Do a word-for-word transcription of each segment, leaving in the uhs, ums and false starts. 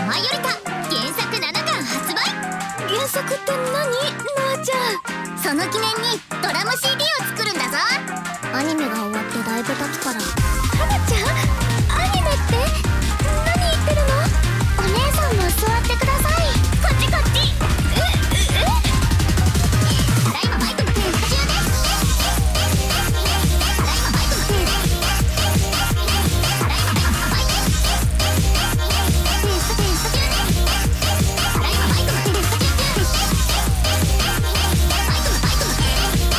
舞い降りた原作ななかん発売。 原作って何？ノアちゃん。 その記念にドラム シーディー を作るんだぞ。アニメが終わってだいぶ経つから。 はなちゃん、アニメって何言ってるの？ お姉さんも座ってください。 こっちこっち。ええただいまマイクのテスト中です。ただいまマイクのテスト。ただいまマイクのテスト。テストテスト中です。ただいまマイクのテスト中です。マイクのマイクのテスト。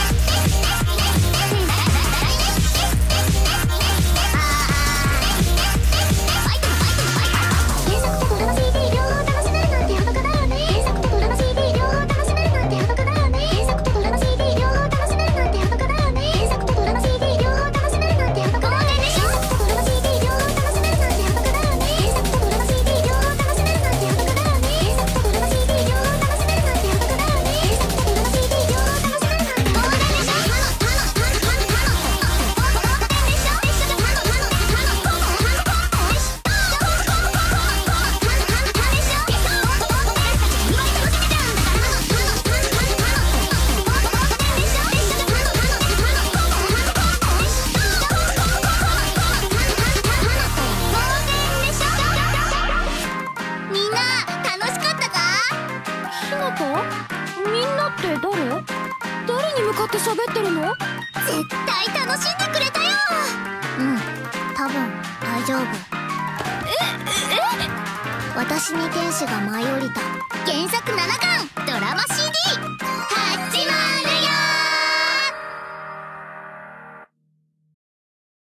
みんなって誰？誰に向かって喋ってるの？ 絶対楽しんでくれたよ。うん、多分大丈夫。 ええ私に天使が舞い降りた原作ななかんドラマ シーディー